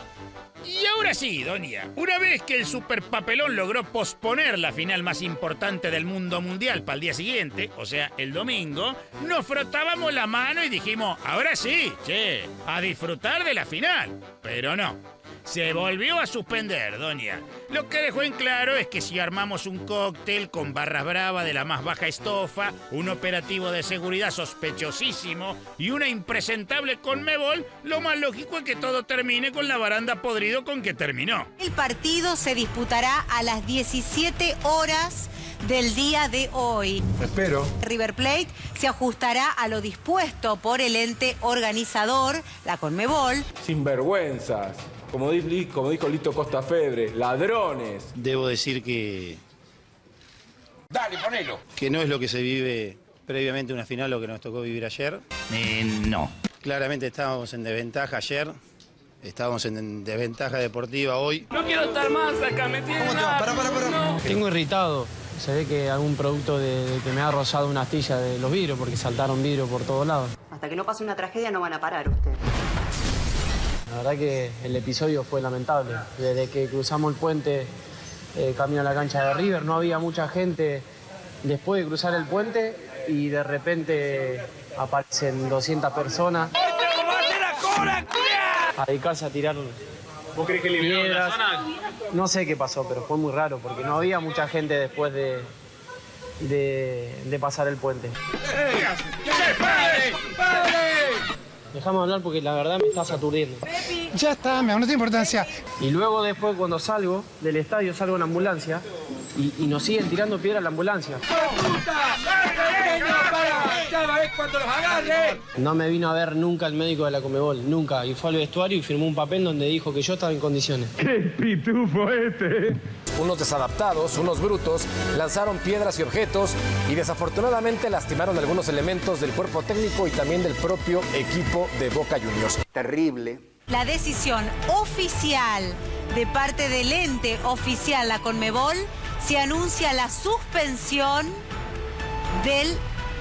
Y ahora sí, doña, una vez que el superpapelón logró posponer la final más importante del mundo mundial para el día siguiente, o sea, el domingo, nos frotábamos la mano y dijimos, ahora sí, che, a disfrutar de la final. Pero no. Se volvió a suspender, doña. Lo que dejó en claro es que si armamos un cóctel con barras bravas de la más baja estofa, un operativo de seguridad sospechosísimo y una impresentable Conmebol, lo más lógico es que todo termine con la baranda podrido con que terminó. El partido se disputará a las 17 horas del día de hoy. Espero. River Plate se ajustará a lo dispuesto por el ente organizador, la Conmebol. Sinvergüenzas. Como dijo Lito Costa Febre, ladrones. Debo decir que... Dale, ponelo. Que no es lo que se vive previamente a una final, lo que nos tocó vivir ayer. No. Claramente estábamos en desventaja ayer. Estábamos en desventaja deportiva hoy. No quiero estar más acá, ¿me entiendes? ¿Cómo te va? Pará. No. Tengo irritado. Se ve que algún producto de que me ha rozado una astilla de los vidrios, porque saltaron vidrios por todos lados. Hasta que no pase una tragedia no van a parar ustedes. La verdad que el episodio fue lamentable. Desde que cruzamos el puente camino a la cancha de River, no había mucha gente después de cruzar el puente y de repente aparecen 200 personas a dedicarse a tirar ¿Vos crees que eliminaron piedras. la zona? No sé qué pasó, pero fue muy raro porque no había mucha gente después de pasar el puente. Dejame hablar porque la verdad me estás aturdiendo. Ya está, no tiene importancia. Y luego después cuando salgo del estadio, salgo en ambulancia y nos siguen tirando piedra a la ambulancia. No me vino a ver nunca el médico de la Conmebol, nunca. Y fue al vestuario y firmó un papel donde dijo que yo estaba en condiciones. ¡Qué pitufo este! Unos desadaptados, unos brutos, lanzaron piedras y objetos y desafortunadamente lastimaron algunos elementos del cuerpo técnico y también del propio equipo de Boca Juniors. Terrible. La decisión oficial de parte del ente oficial, la Conmebol, se anuncia la suspensión del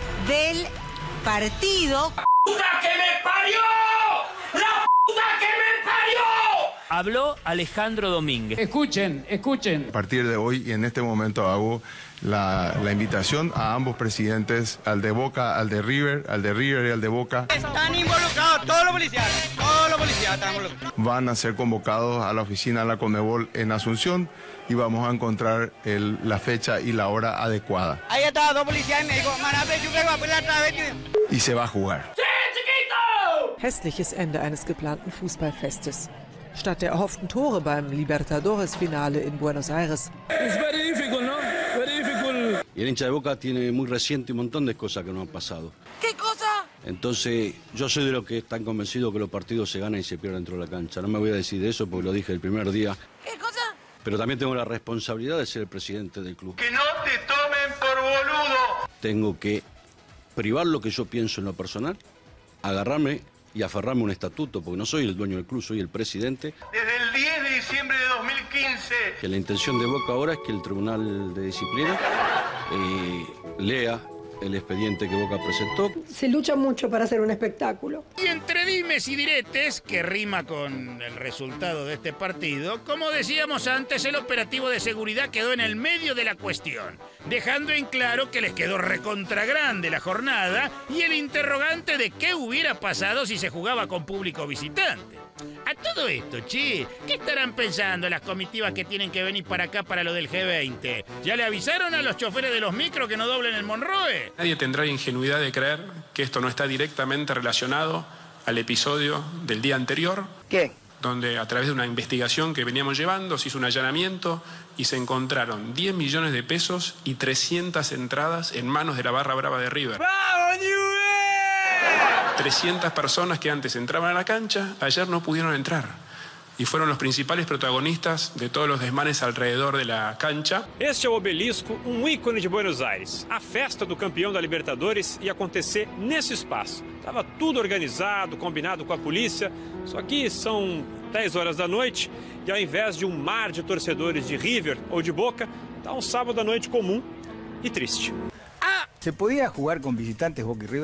partido. ¡La puta que me parió! ¡La puta que me parió! Habló Alejandro Domínguez. Escuchen. A partir de hoy y en este momento hago la invitación a ambos presidentes, al de Boca, al de River y al de Boca. Están involucrados todos los policías están involucrados. Van a ser convocados a la oficina de la Conmebol en Asunción y vamos a encontrar la fecha y la hora adecuada. Ahí estaban dos policías y me dijo, Y se va a jugar. ¡Sí, chiquito! Hässliches Ende eines geplanten Fußballfestes. Statt der erhofften Tore beim Libertadores-Finale in Buenos Aires. It's very difficult, ¿no? Very difficult. Y el hincha de Boca tiene muy reciente un montón de cosas que no han pasado. ¿Qué cosa? Entonces, yo soy de los que están convencidos que los partidos se ganan y se pierden dentro de la cancha. No me voy a decir de eso porque lo dije el primer día. ¿Qué cosa? Pero también tengo la responsabilidad de ser el presidente del club. ¡Que no te tomen por boludo! Tengo que privar lo que yo pienso en lo personal, agarrarme y aferrarme a un estatuto, porque no soy el dueño del club, soy el presidente. Desde el 10 de diciembre de 2015. Que la intención de Boca ahora es que el Tribunal de Disciplina lea el expediente que Boca presentó. Se lucha mucho para hacer un espectáculo. Y entre dimes y diretes, que rima con el resultado de este partido, como decíamos antes, el operativo de seguridad quedó en el medio de la cuestión, dejando en claro que les quedó recontra grande la jornada y el interrogante de qué hubiera pasado si se jugaba con público visitante. A todo esto, che, ¿qué estarán pensando las comitivas que tienen que venir para acá para lo del G20? ¿Ya le avisaron a los choferes de los micros que no doblen el Monroe? Nadie tendrá la ingenuidad de creer que esto no está directamente relacionado al episodio del día anterior. ¿Qué? Donde a través de una investigación que veníamos llevando se hizo un allanamiento y se encontraron 10 millones de pesos y 300 entradas en manos de la barra brava de River. ¡Vamos, Newell! 300 personas que antes entraban a la cancha, ayer no pudieron entrar. Y fueron los principales protagonistas de todos los desmanes alrededor de la cancha. Este é o Obelisco, ícone de Buenos Aires. A festa do campeão da Libertadores ia acontecer nesse espaço. Estava tudo organizado, combinado com a polícia. Só que são 10 horas da noite e ao invés de um mar de torcedores de River ou de Boca, está um sábado à noite comum e triste. ¿Se podía jugar con visitantes Boca y River?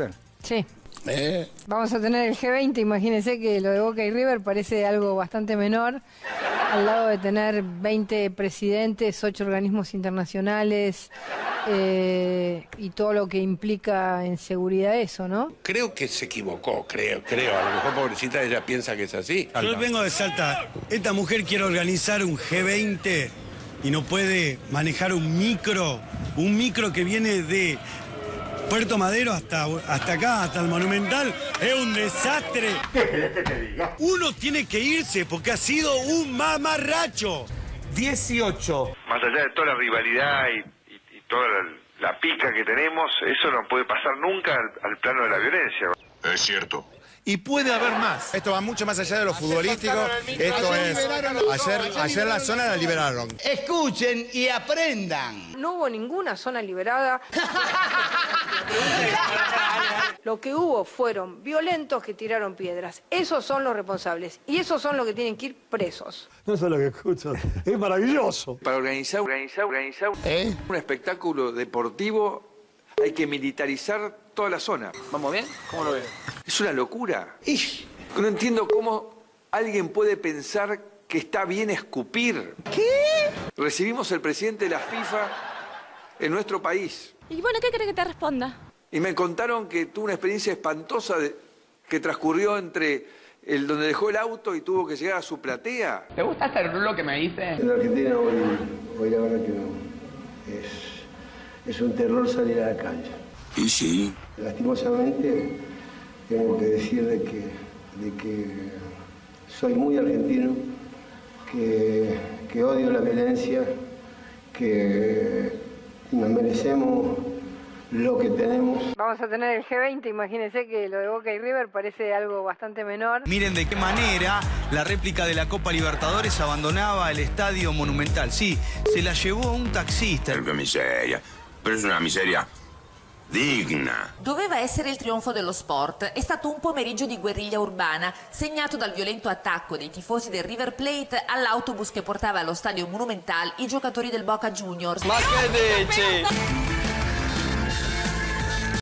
Sí. Vamos a tener el G20, imagínense que lo de Boca y River parece algo bastante menor, al lado de tener 20 presidentes, 8 organismos internacionales y todo lo que implica en seguridad eso, ¿no? Creo que se equivocó, creo. A lo mejor, pobrecita, ella piensa que es así. Yo vengo de Salta. Esta mujer quiere organizar un G20 y no puede manejar un micro que viene de Puerto Madero hasta acá, hasta el Monumental. Es un desastre. ¿Qué querés que te diga? Uno tiene que irse porque ha sido un mamarracho. 18. Más allá de toda la rivalidad y toda la pica que tenemos, eso no puede pasar nunca al plano de la violencia. Es cierto. Y puede haber más. Esto va mucho más allá de lo futbolístico. Esto es... Ayer la zona la liberaron. Escuchen y aprendan. No hubo ninguna zona liberada. Lo que hubo fueron violentos que tiraron piedras. Esos son los responsables. Y esos son los que tienen que ir presos. No sé lo que escucho. Es maravilloso. Para organizar un espectáculo deportivo hay que militarizar toda la zona. ¿Vamos bien? ¿Cómo lo ves? Es una locura. No entiendo cómo alguien puede pensar que está bien escupir. ¿Qué? Recibimos el presidente de la FIFA en nuestro país. Y bueno, ¿qué querés que te responda? Y me contaron que tuvo una experiencia espantosa que transcurrió entre donde dejó el auto y tuvo que llegar a su platea. ¿Te gusta este rulo que me dice? En Argentina hoy la verdad que no. Es un terror salir a la cancha. Y sí. Lastimosamente tengo que decir de que soy muy argentino, que odio la violencia, que nos merecemos lo que tenemos. Vamos a tener el G20, imagínense que lo de Boca y River parece algo bastante menor. Miren de qué manera la réplica de la Copa Libertadores abandonaba el Estadio Monumental. Sí, se la llevó un taxista. Qué miseria. Però è una miseria digna. Doveva essere il trionfo dello sport. È stato un pomeriggio di guerriglia urbana, segnato dal violento attacco dei tifosi del River Plate all'autobus che portava allo stadio Monumental i giocatori del Boca Juniors. Ma che dici?